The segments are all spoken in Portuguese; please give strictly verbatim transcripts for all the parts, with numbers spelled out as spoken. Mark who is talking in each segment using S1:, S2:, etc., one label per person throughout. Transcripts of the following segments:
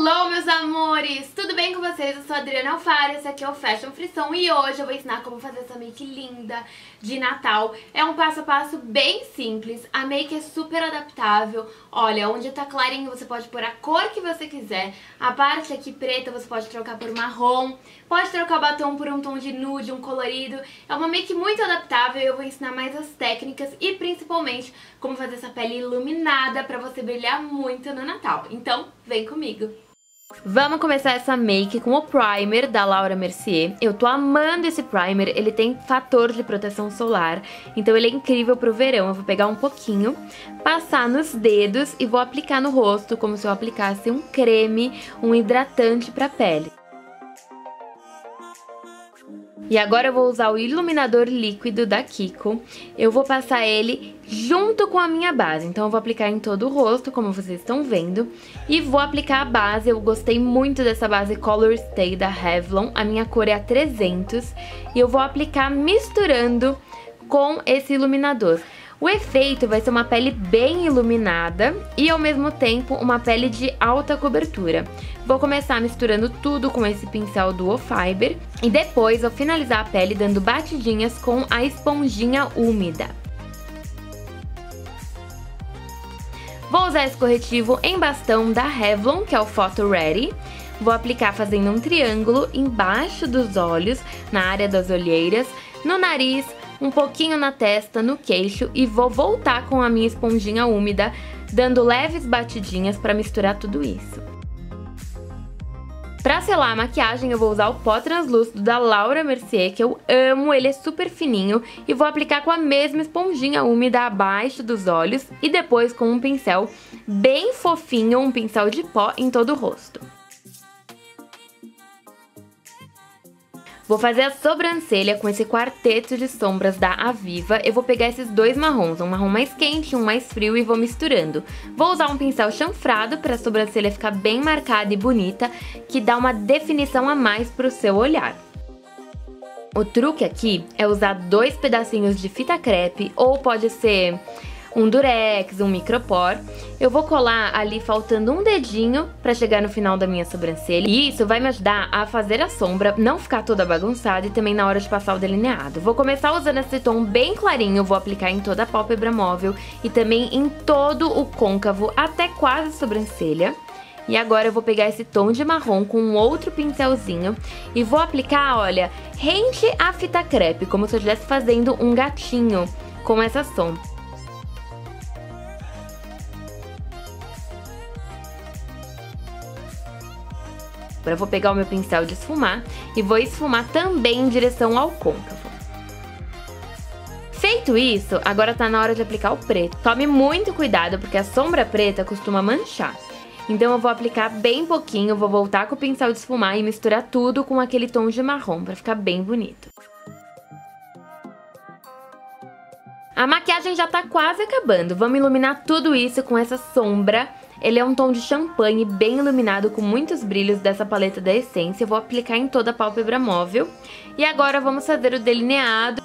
S1: Alô, meus amores! Tudo bem com vocês? Eu sou a Adriana Alfaro, esse aqui é o Fashion Frisson e hoje eu vou ensinar como fazer essa make linda de Natal. É um passo a passo bem simples, a make é super adaptável. Olha, onde tá clarinho você pode pôr a cor que você quiser. A parte aqui preta você pode trocar por marrom, pode trocar o batom por um tom de nude, um colorido. É uma make muito adaptável e eu vou ensinar mais as técnicas e principalmente como fazer essa pele iluminada pra você brilhar muito no Natal. Então, vem comigo! Vamos começar essa make com o primer da Laura Mercier. Eu tô amando esse primer, ele tem fator de proteção solar, então ele é incrível pro verão. Eu vou pegar um pouquinho, passar nos dedos e vou aplicar no rosto como se eu aplicasse um creme, um hidratante pra pele. E agora eu vou usar o iluminador líquido da Kiko. Eu vou passar ele junto com a minha base. Então eu vou aplicar em todo o rosto, como vocês estão vendo. E vou aplicar a base. Eu gostei muito dessa base Color Stay da Revlon. A minha cor é a trezentos. E eu vou aplicar misturando com esse iluminador. O efeito vai ser uma pele bem iluminada e ao mesmo tempo uma pele de alta cobertura. Vou começar misturando tudo com esse pincel Duo Fiber e depois vou finalizar a pele dando batidinhas com a esponjinha úmida. Vou usar esse corretivo em bastão da Revlon, que é o Photo Ready. Vou aplicar fazendo um triângulo embaixo dos olhos, na área das olheiras, no nariz, um pouquinho na testa, no queixo e vou voltar com a minha esponjinha úmida, dando leves batidinhas para misturar tudo isso. Para selar a maquiagem eu vou usar o pó translúcido da Laura Mercier, que eu amo, ele é super fininho, e vou aplicar com a mesma esponjinha úmida abaixo dos olhos e depois com um pincel bem fofinho, um pincel de pó em todo o rosto. Vou fazer a sobrancelha com esse quarteto de sombras da Aviva. Eu vou pegar esses dois marrons, um marrom mais quente e um mais frio, e vou misturando. Vou usar um pincel chanfrado para a sobrancelha ficar bem marcada e bonita, que dá uma definição a mais para o seu olhar. O truque aqui é usar dois pedacinhos de fita crepe, ou pode ser um durex, um micropor. Eu vou colar ali faltando um dedinho pra chegar no final da minha sobrancelha. E isso vai me ajudar a fazer a sombra não ficar toda bagunçada e também na hora de passar o delineado. Vou começar usando esse tom bem clarinho, vou aplicar em toda a pálpebra móvel e também em todo o côncavo até quase a sobrancelha. E agora eu vou pegar esse tom de marrom com um outro pincelzinho e vou aplicar, olha, rente à fita crepe, como se eu estivesse fazendo um gatinho com essa sombra. Agora eu vou pegar o meu pincel de esfumar e vou esfumar também em direção ao côncavo. Feito isso, agora tá na hora de aplicar o preto. Tome muito cuidado porque a sombra preta costuma manchar. Então eu vou aplicar bem pouquinho, vou voltar com o pincel de esfumar e misturar tudo com aquele tom de marrom pra ficar bem bonito. A maquiagem já tá quase acabando, vamos iluminar tudo isso com essa sombra. Ele é um tom de champanhe bem iluminado com muitos brilhos dessa paleta da Essência. Eu vou aplicar em toda a pálpebra móvel. E agora vamos fazer o delineado.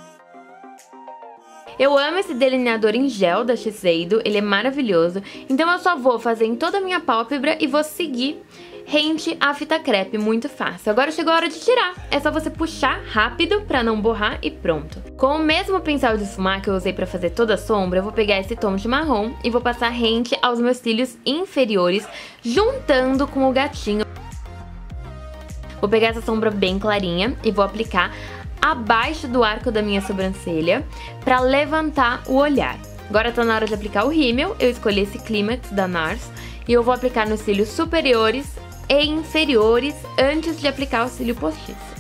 S1: Eu amo esse delineador em gel da Shiseido, ele é maravilhoso. Então eu só vou fazer em toda a minha pálpebra e vou seguir rente à fita crepe, muito fácil. Agora chegou a hora de tirar, é só você puxar rápido pra não borrar e pronto. Com o mesmo pincel de esfumar que eu usei pra fazer toda a sombra, eu vou pegar esse tom de marrom e vou passar rente aos meus cílios inferiores, juntando com o gatinho. Vou pegar essa sombra bem clarinha e vou aplicar abaixo do arco da minha sobrancelha pra levantar o olhar. Agora tá na hora de aplicar o rímel, eu escolhi esse Climax da NARS e eu vou aplicar nos cílios superiores e inferiores antes de aplicar o cílio postiço.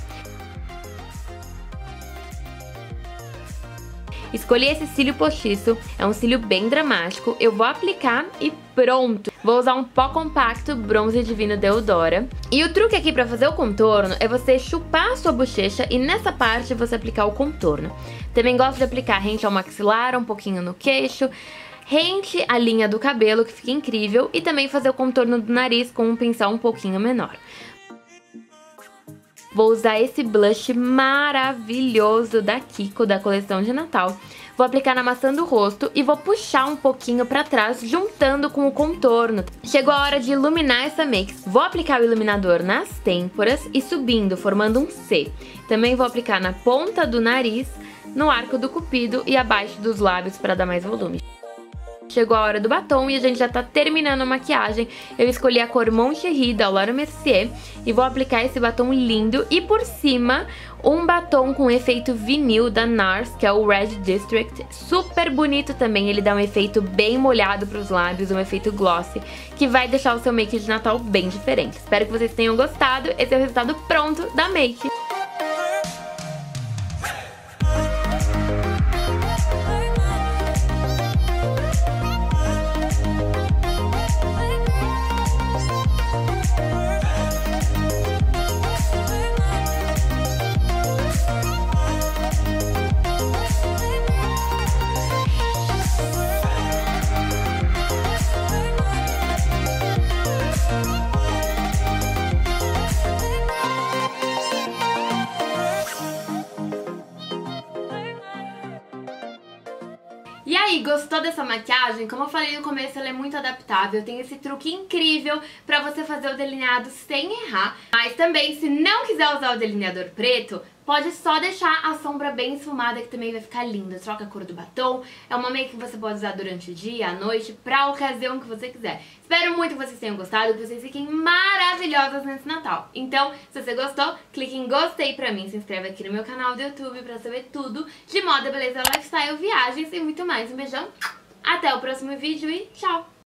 S1: Escolhi esse cílio postiço, é um cílio bem dramático, eu vou aplicar e pronto! Vou usar um pó compacto Bronze Divino Deodora. E o truque aqui pra fazer o contorno é você chupar a sua bochecha e nessa parte você aplicar o contorno. Também gosto de aplicar rente ao maxilar, um pouquinho no queixo, rente à linha do cabelo, que fica incrível, e também fazer o contorno do nariz com um pincel um pouquinho menor. Vou usar esse blush maravilhoso da Kiko, da coleção de Natal. Vou aplicar na maçã do rosto e vou puxar um pouquinho pra trás, juntando com o contorno. Chegou a hora de iluminar essa make. Vou aplicar o iluminador nas têmporas e subindo, formando um C. Também vou aplicar na ponta do nariz, no arco do cupido e abaixo dos lábios para dar mais volume. Chegou a hora do batom e a gente já tá terminando a maquiagem. Eu escolhi a cor Mon Cherie da Laura Mercier e vou aplicar esse batom lindo. E por cima, um batom com efeito vinil da NARS, que é o Red District. Super bonito também, ele dá um efeito bem molhado pros lábios, um efeito glossy, que vai deixar o seu make de Natal bem diferente. Espero que vocês tenham gostado. Esse é o resultado pronto da make. E aí, gostou dessa maquiagem? Como eu falei no começo, ela é muito adaptável, tem esse truque incrível pra você fazer o delineado sem errar. Mas também, se não quiser usar o delineador preto, pode só deixar a sombra bem esfumada, que também vai ficar linda. Troca a cor do batom, é uma make que você pode usar durante o dia, à noite, pra ocasião que você quiser. Espero muito que vocês tenham gostado, que vocês fiquem maravilhosas nesse Natal. Então, se você gostou, clique em gostei pra mim, se inscreve aqui no meu canal do YouTube pra saber tudo de moda, beleza, lifestyle, viagens e muito mais. Um beijão, até o próximo vídeo e tchau!